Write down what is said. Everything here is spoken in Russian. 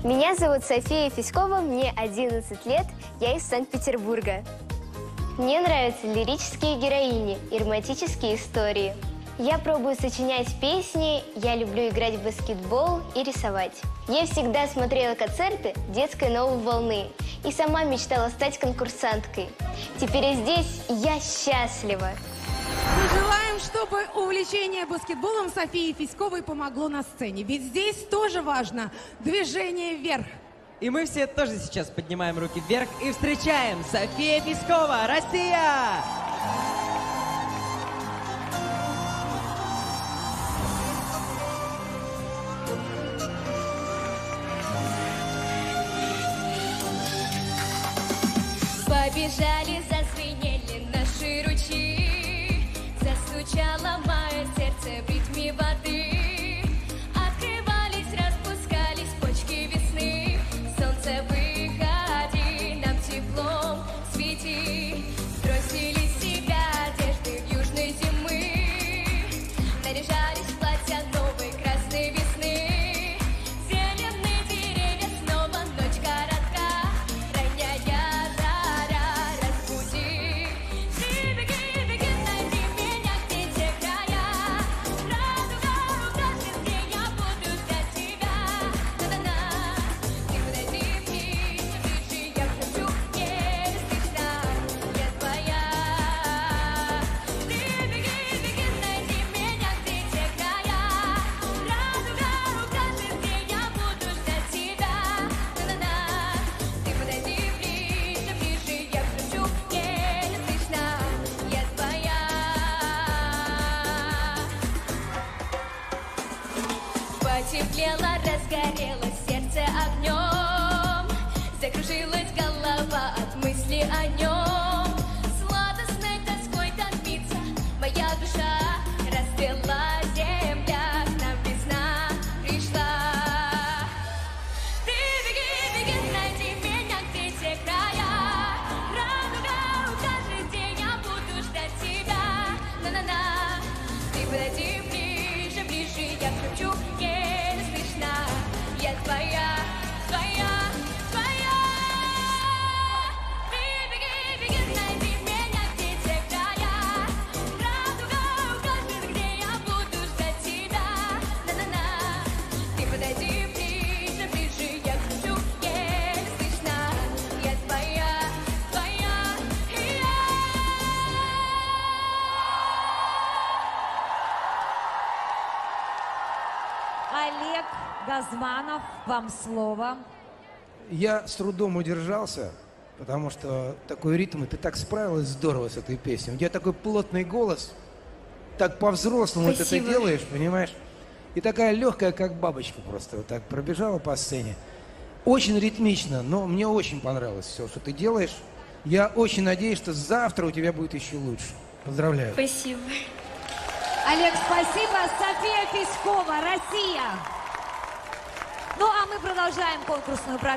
Меня зовут София Фиськова, мне 11 лет, я из Санкт-Петербурга. Мне нравятся лирические героини и романтические истории. Я пробую сочинять песни, я люблю играть в баскетбол и рисовать. Я всегда смотрела концерты детской новой волны и сама мечтала стать конкурсанткой. Теперь я здесь, и я счастлива. Мы желаем, чтобы увлечение баскетболом Софии Фиськовой помогло на сцене. Ведь здесь тоже важно движение вверх. И мы все тоже сейчас поднимаем руки вверх и встречаем София Фиськова, Россия! Побежали, зазвенели наши ручьи, застучало мое сердце в ритме воды. Открывались, распускались почки весны, солнце выходи, нам теплом свети. Сбросили с себя одежды в южной зимы, наряжались в платья новой красной весны. Зеленые деревья, снова ночь коротка, роняя потеплело, разгорелось сердце огнем, закружилась голова от мысли о нем. Сладостной тоской томится моя душа, расцвела земля, к нам весна пришла. Ты беги, беги, найди меня, где те края. Радуга, каждый день я буду ждать тебя. На-на-на, ты подойди ближе, ближе, я шепчу. Я твоя, твоя, твоя. Ты беги, беги, найди меня, где те края. Радуга укажет, где я буду ждать тебя. На-на-на, ты подойди ближе, ближе, я кричу, еле слышно. Я твоя, твоя, Олег Газманов, вам слово. Я с трудом удержался, потому что такой ритм, и ты так справилась здорово с этой песней. У тебя такой плотный голос, так по-взрослому ты это делаешь, понимаешь? И такая легкая, как бабочка просто, вот так пробежала по сцене. Очень ритмично, но мне очень понравилось все, что ты делаешь. Я очень надеюсь, что завтра у тебя будет еще лучше. Поздравляю. Спасибо. Олег, спасибо. София Фиськова, Россия. Ну а мы продолжаем конкурсную программу.